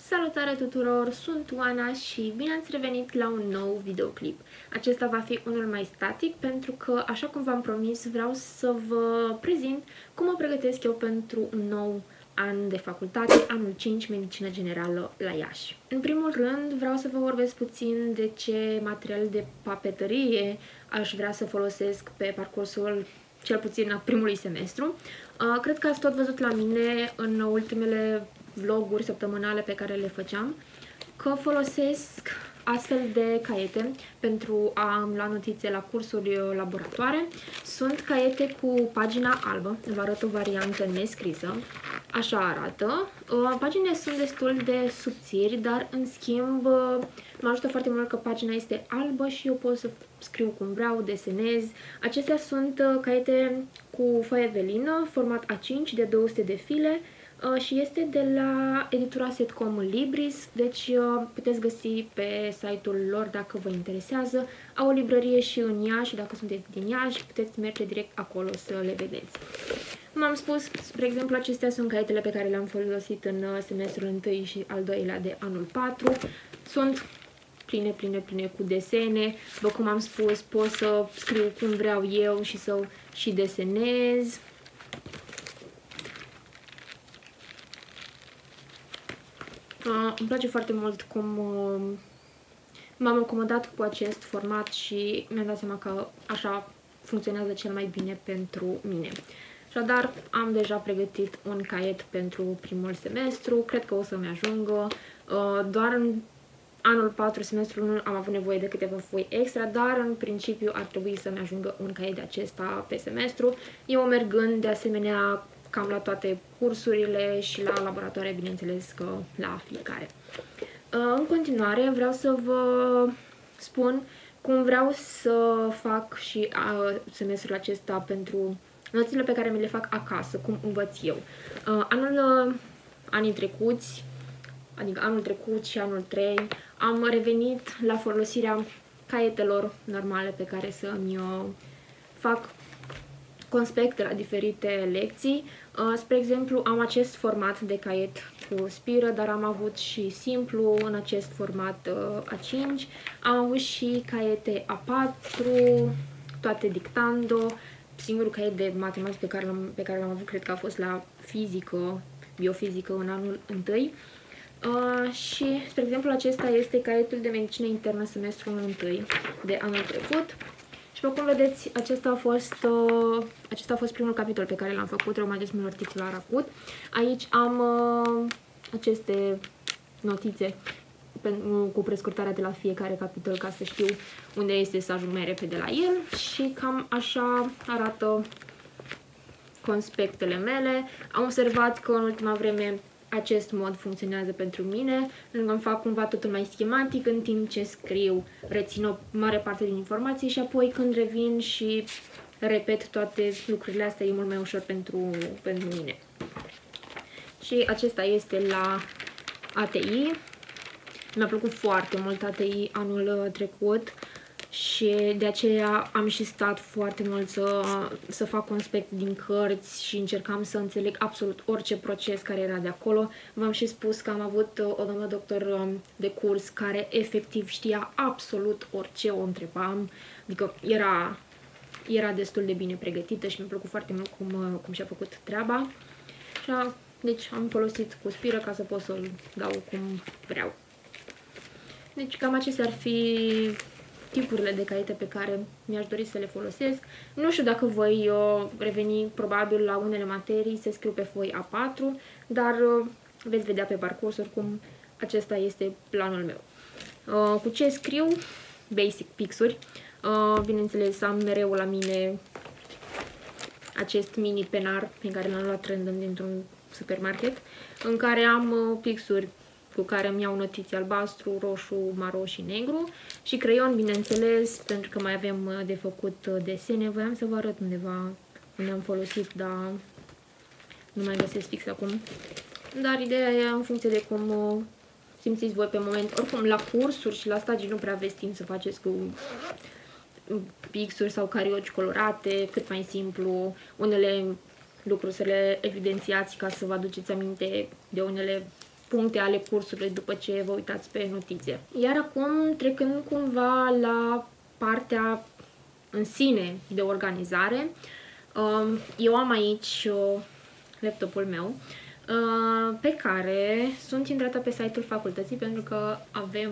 Salutare tuturor, sunt Oana și bine ați revenit la un nou videoclip. Acesta va fi unul mai static pentru că, așa cum v-am promis, vreau să vă prezint cum mă pregătesc eu pentru un nou an de facultate, anul 5, Medicină Generală la Iași. În primul rând, vreau să vă vorbesc puțin de ce material de papetărie aș vrea să folosesc pe parcursul cel puțin a primului semestru. Cred că ați tot văzut la mine în ultimele vloguri săptămânale pe care le făceam că folosesc astfel de caiete pentru a lua notițe la cursuri laboratoare. Sunt caiete cu pagina albă, vă arăt o variantă nescrisă. Așa arată. Paginile sunt destul de subțiri, dar în schimb mă ajută foarte mult că pagina este albă și eu pot să scriu cum vreau, desenez. Acestea sunt caiete cu foaie velină, format A5 de 200 de file și este de la editura Setcom Libris, deci puteți găsi pe site-ul lor dacă vă interesează. Au o librărie și în Iași, dacă sunteți din Iași, puteți merge direct acolo să le vedeți. Cum am spus, spre exemplu, acestea sunt caietele pe care le-am folosit în semestrul 1 și al 2-lea de anul 4. Sunt pline cu desene. După cum am spus, pot să scriu cum vreau eu și să și desenez. Îmi place foarte mult cum m-am acomodat cu acest format și mi-am dat seama că așa funcționează cel mai bine pentru mine. Așadar, am deja pregătit un caiet pentru primul semestru, cred că o să-mi ajungă. Doar în anul 4, semestrul 1, am avut nevoie de câteva foi extra, dar în principiu ar trebui să-mi ajungă un caiet de acesta pe semestru. Eu mergând de asemenea cam la toate cursurile și la laboratoare, bineînțeles că la fiecare. În continuare vreau să vă spun cum vreau să fac și semestrul acesta pentru noțiile pe care mi le fac acasă, cum învăț eu. Anii trecuți, adică anul trecut și anul 3, am revenit la folosirea caietelor normale pe care să-mi fac conspecte la diferite lecții. Spre exemplu, am acest format de caiet cu spiră, dar am avut și simplu în acest format A5. Am avut și caiete A4, toate dictando. Singurul caiet de matematică pe care l-am avut, cred că a fost la fizică, biofizică în anul 1. Și, spre exemplu, acesta este caietul de medicină internă semestrul 1 de anul trecut. Și după cum vedeți, acesta a fost primul capitol pe care l-am făcut, reumatismul articular acut. Aici am aceste notițe cu prescurtarea de la fiecare capitol ca să știu unde este să ajung mai repede la el și cam așa arată conspectele mele. Am observat că în ultima vreme acest mod funcționează pentru mine, pentru că îmi fac cumva totul mai schematic, în timp ce scriu rețin o mare parte din informații și apoi când revin și repet toate lucrurile astea e mult mai ușor pentru mine. Și acesta este la ATI. Mi-a plăcut foarte mult ATI anul trecut și de aceea am și stat foarte mult să fac conspect din cărți și încercam să înțeleg absolut orice proces care era de acolo. V-am și spus că am avut o doamnă doctor de curs care efectiv știa absolut orice o întrebam, adică era destul de bine pregătită și mi-a plăcut foarte mult cum și-a făcut treaba. Și deci am folosit cu spiră ca să pot să-l dau cum vreau. Deci cam acestea ar fi tipurile de caiete pe care mi-aș dori să le folosesc. Nu știu dacă voi reveni probabil la unele materii să scriu pe foi A4, dar veți vedea pe parcurs, oricum acesta este planul meu. Cu ce scriu? Basic pixuri. Bineînțeles, am mereu la mine acest mini penar pe care l-am luat random dintr-un supermarket, în care am pixuri cu care îmi iau notiții albastru, roșu, maro și negru și creion, bineînțeles, pentru că mai avem de făcut desene. Voiam să vă arăt undeva unde am folosit, dar nu mai găsesc fix acum. Dar ideea e în funcție de cum simțiți voi pe moment. Oricum, la cursuri și la stagii nu prea aveți timp să faceți cu pixuri sau carioci colorate, cât mai simplu. Unele lucruri să le evidențiați ca să vă aduceți aminte de unele puncte ale cursului după ce vă uitați pe notițe. Iar acum, trecând cumva la partea în sine de organizare, eu am aici laptopul meu pe care sunt intrată pe site-ul facultății pentru că avem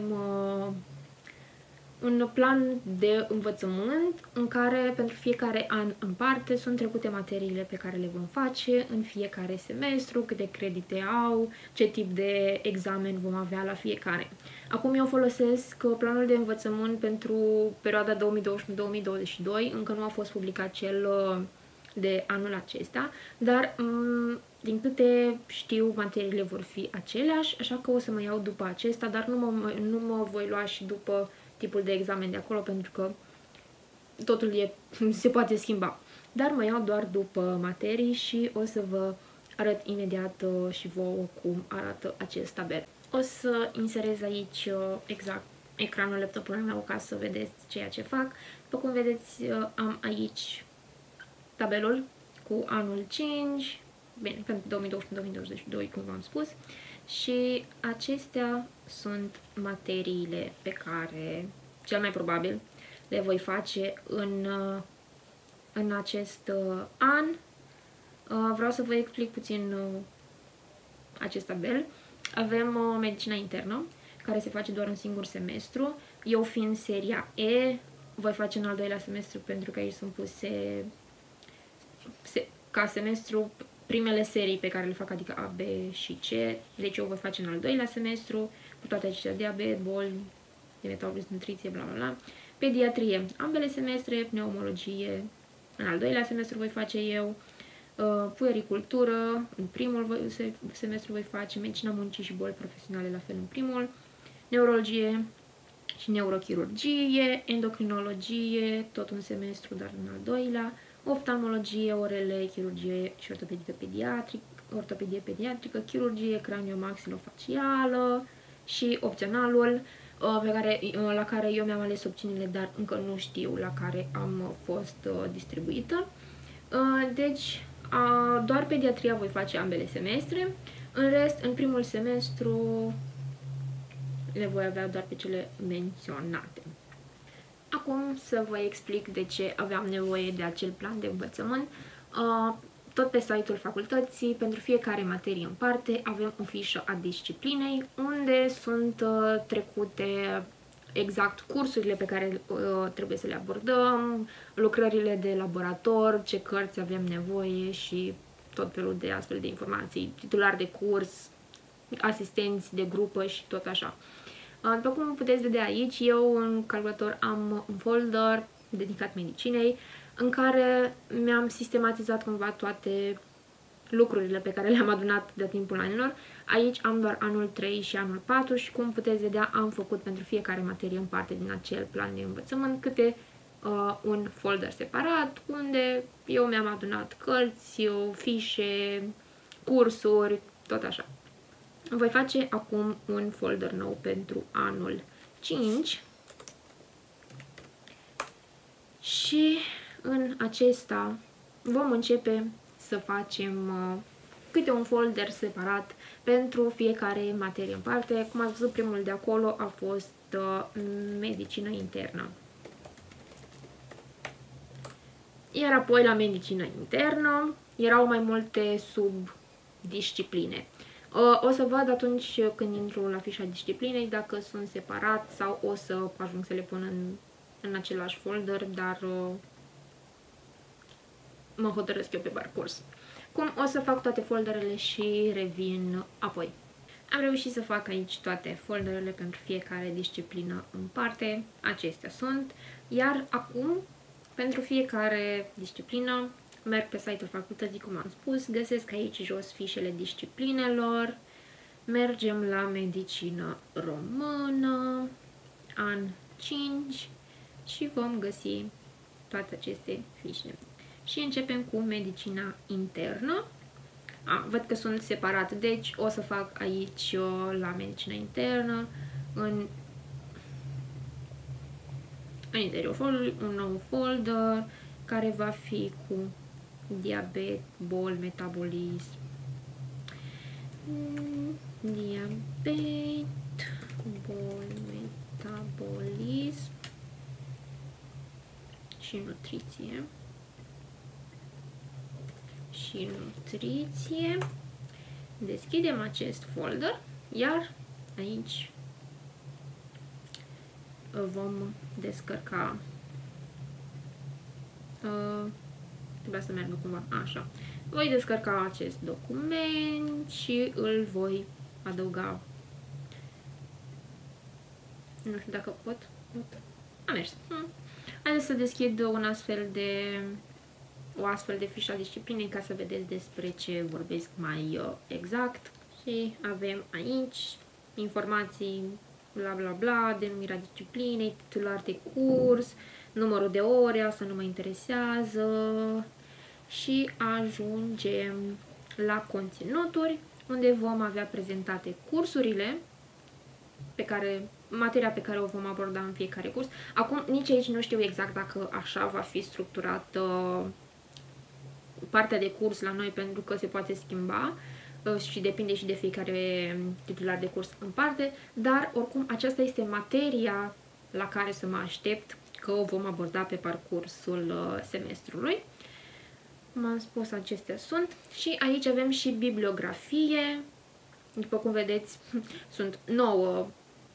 un plan de învățământ în care pentru fiecare an în parte sunt trecute materiile pe care le vom face în fiecare semestru, câte credite au, ce tip de examen vom avea la fiecare. Acum eu folosesc planul de învățământ pentru perioada 2021-2022, încă nu a fost publicat cel de anul acesta, dar din câte știu, materiile vor fi aceleași, așa că o să mă iau după acesta, dar nu mă voi lua și după tipul de examen de acolo, pentru că totul se poate schimba. Dar mă iau doar după materii și o să vă arăt imediat și vouă cum arată acest tabel. O să inserez aici exact ecranul laptopului meu ca să vedeți ceea ce fac. După cum vedeți, am aici tabelul cu anul 5, bine, pentru 2021-2022, cum v-am spus, și acestea sunt materiile pe care, cel mai probabil, le voi face în acest an. Vreau să vă explic puțin acest tabel. Avem medicina internă, care se face doar un singur semestru. Eu fiind seria E, voi face în al doilea semestru pentru că aici sunt puse ca semestru primele serii pe care le fac, adică A, B și C. Deci eu voi face în al doilea semestru cu toate acestea: diabet, boli de metabolism, nutriție, bla bla bla. Pediatrie, ambele semestre. Pneumologie, în al doilea semestru voi face eu. Puericultură, în primul semestru voi face. Medicina muncii și boli profesionale, la fel în primul. Neurologie și neurochirurgie. Endocrinologie, tot un semestru, dar în al doilea. Oftalmologie, orele, chirurgie și ortopedie pediatrică, chirurgie cranio-maxilofacială și opționalul la care eu mi-am ales opțiunile, dar încă nu știu la care am fost distribuită. Deci, doar pediatria voi face ambele semestre. În rest, în primul semestru le voi avea doar pe cele menționate. Acum să vă explic de ce aveam nevoie de acel plan de învățământ. Tot pe site-ul facultății, pentru fiecare materie în parte, avem o fișă a disciplinei, unde sunt trecute exact cursurile pe care trebuie să le abordăm, lucrările de laborator, ce cărți avem nevoie și tot felul de astfel de informații, titular de curs, asistenți de grupă și tot așa. După cum puteți vedea aici, eu în calculator am un folder dedicat medicinei în care mi-am sistematizat cumva toate lucrurile pe care le-am adunat de timpul anilor. Aici am doar anul 3 și anul 4 și, cum puteți vedea, am făcut pentru fiecare materie în parte din acel plan de învățământ câte un folder separat unde eu mi-am adunat cărți, fișe, cursuri, tot așa. Voi face acum un folder nou pentru anul 5 și în acesta vom începe să facem câte un folder separat pentru fiecare materie în parte. Cum ați văzut, primul de acolo a fost medicină internă. Iar apoi la medicină internă erau mai multe subdiscipline. O să văd atunci când intru la fișa disciplinei dacă sunt separat sau o să ajung să le pun în același folder, dar mă hotărăsc eu pe parcurs. Cum o să fac toate folderele și revin apoi. Am reușit să fac aici toate folderele pentru fiecare disciplină în parte. Acestea sunt. Iar acum, pentru fiecare disciplină, merg pe site-ul facultății, cum am spus, găsesc aici jos fișele disciplinelor, mergem la medicină română, an 5 și vom găsi toate aceste fișe. Și începem cu medicina internă. Văd că sunt separate, deci o să fac aici la medicina internă, în interiorul folderului, un nou folder care va fi cu diabet, boli, metabolism, diabet, boli, metabolism și nutriție. Și nutriție. Deschidem acest folder, iar aici vom descărca. Trebuia să meargă cumva așa. Voi descărca acest document și îl voi adăuga. Nu știu dacă pot. A mers. Haideți să deschid o astfel de fișă a disciplinei ca să vedeți despre ce vorbesc mai exact. Și avem aici informații bla bla bla, denumirea disciplinei, titular de curs, numărul de ore, asta nu mă interesează. Și ajungem la conținuturi, unde vom avea prezentate cursurile materia pe care o vom aborda în fiecare curs. Acum, nici aici nu știu exact dacă așa va fi structurată partea de curs la noi, pentru că se poate schimba și depinde și de fiecare titular de curs în parte, dar oricum aceasta este materia la care să mă aștept că o vom aborda pe parcursul semestrului. Cum am spus, acestea sunt. Și aici avem și bibliografie. După cum vedeți, sunt 9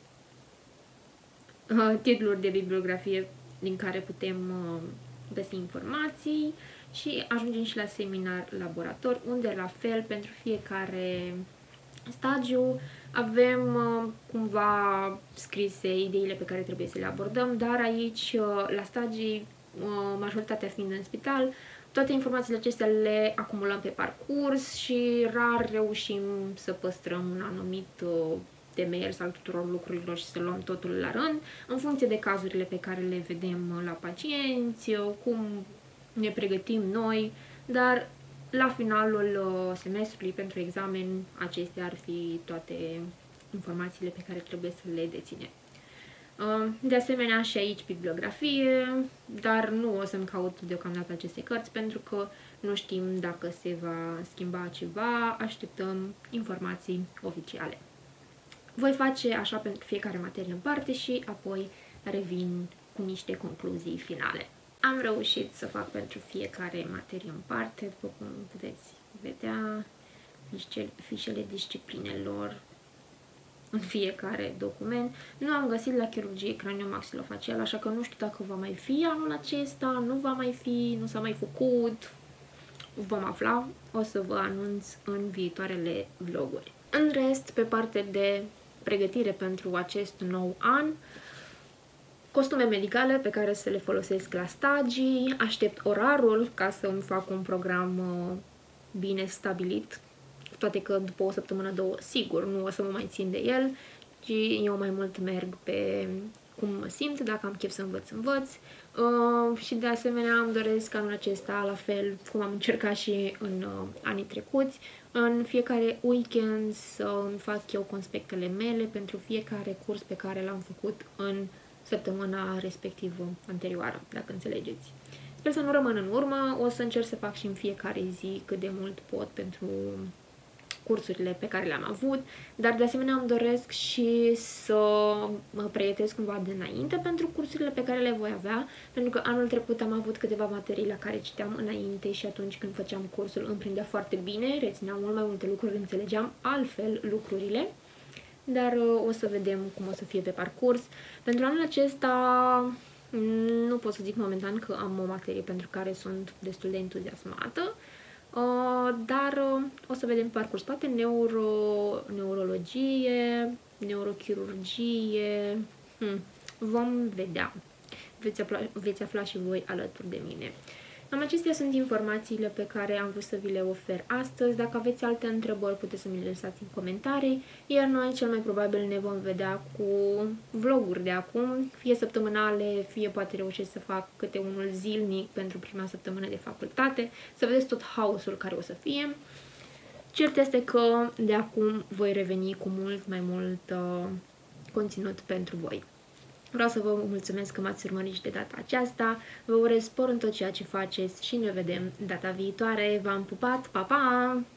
titluri de bibliografie din care putem găsi informații. Și ajungem și la seminar laborator, unde la fel pentru fiecare stagiu avem cumva scrise ideile pe care trebuie să le abordăm, dar aici la stagii, majoritatea fiind în spital, toate informațiile acestea le acumulăm pe parcurs și rar reușim să păstrăm un anumit demers al tuturor lucrurilor și să luăm totul la rând, în funcție de cazurile pe care le vedem la pacienți, cum ne pregătim noi, dar la finalul semestrului pentru examen acestea ar fi toate informațiile pe care trebuie să le deținem. De asemenea și aici bibliografie, dar nu o să-mi caut deocamdată aceste cărți pentru că nu știm dacă se va schimba ceva, așteptăm informații oficiale. Voi face așa pentru fiecare materie în parte și apoi revin cu niște concluzii finale. Am reușit să fac pentru fiecare materie în parte, după cum puteți vedea, fișele disciplinelor în fiecare document. Nu am găsit la chirurgie craniomaxilofacială, așa că nu știu dacă va mai fi anul acesta, nu va mai fi, nu s-a mai făcut. Vom afla, o să vă anunț în viitoarele vloguri. În rest, pe parte de pregătire pentru acest nou an, costume medicale pe care să le folosesc la stagii, aștept orarul ca să îmi fac un program bine stabilit, toate că după o săptămână, două, sigur, nu o să mă mai țin de el, ci eu mai mult merg pe cum mă simt, dacă am chef să învăț. Și de asemenea îmi doresc anul acesta, la fel cum am încercat și în anii trecuți, în fiecare weekend să îmi fac eu conspectele mele pentru fiecare curs pe care l-am făcut în săptămâna respectivă anterioară, dacă înțelegeți. Sper să nu rămân în urmă, o să încerc să fac și în fiecare zi cât de mult pot pentru cursurile pe care le-am avut, dar de asemenea îmi doresc și să mă pregătesc cumva de înainte pentru cursurile pe care le voi avea, pentru că anul trecut am avut câteva materii la care citeam înainte și atunci când făceam cursul îmi prindea foarte bine, rețineam mult mai multe lucruri, înțelegeam altfel lucrurile, dar o să vedem cum o să fie pe parcurs. Pentru anul acesta nu pot să zic momentan că am o materie pentru care sunt destul de entuziasmată, dar o să vedem pe parcurs, poate neurologie, neurochirurgie, vom vedea. Veți afla și voi alături de mine. Acestea sunt informațiile pe care am vrut să vi le ofer astăzi. Dacă aveți alte întrebări, puteți să mi le lăsați în comentarii, iar noi cel mai probabil ne vom vedea cu vloguri de acum, fie săptămânale, fie poate reușesc să fac câte unul zilnic pentru prima săptămână de facultate, să vedeți tot haosul care o să fie. Cert este că de acum voi reveni cu mult mai mult conținut pentru voi. Vreau să vă mulțumesc că m-ați urmărit și de data aceasta, vă urez spor în tot ceea ce faceți și ne vedem data viitoare. V-am pupat, pa, pa!